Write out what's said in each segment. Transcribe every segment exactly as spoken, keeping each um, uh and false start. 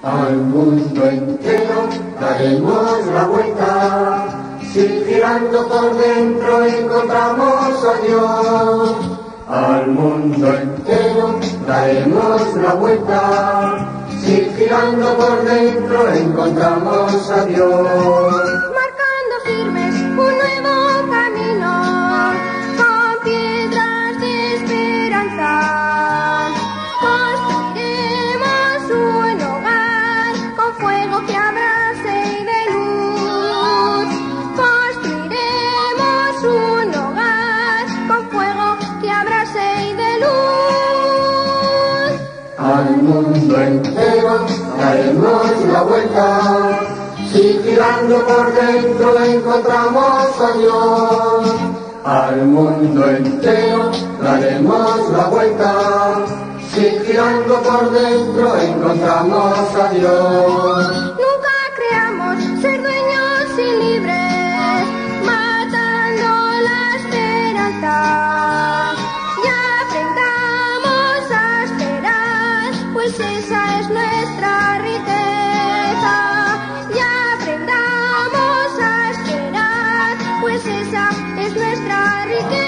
Al mundo entero daremos la vuelta, si girando por dentro encontramos a Dios. Al mundo entero daremos la vuelta, si girando por dentro encontramos a Dios. Marcando firmes un nuevo camino, con piedras de esperanza. Construiremos un hogar con fuego que abrace y de luz. Construiremos un hogar con fuego que abrace y de luz. Al mundo entero daremos la vuelta, si girando por dentro encontramos a Dios. Al mundo entero daremos la vuelta, si girando por dentro encontramos a Dios. Nunca creamos ser dueños y libres, matando la esperanza. Y aprendamos a esperar, pues esa es nuestra riqueza. Y aprendamos a esperar, pues esa es nuestra riqueza.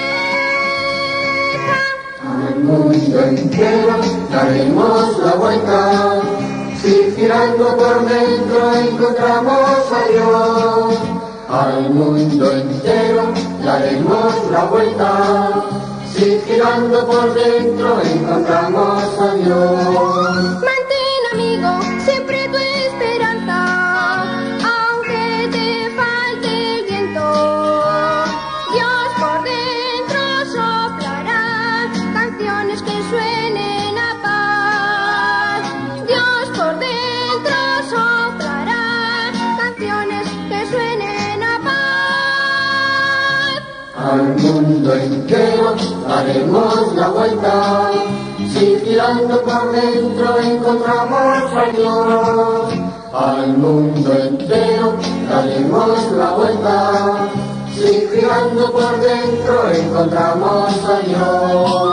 Al mundo entero daremos la vuelta, si girando por dentro encontramos a Dios. Al mundo entero daremos la vuelta, si girando por dentro encontramos a Dios. Mantén, amigo, siempre tu esperanza, aunque te falte el viento. Dios por dentro soplará canciones que suenen a paz. Dios por dentro soplará canciones que suenen a paz. Al mundo entero daremos la vuelta, si girando por dentro encontramos a Dios. Al mundo entero daremos la vuelta, si girando por dentro encontramos a Dios.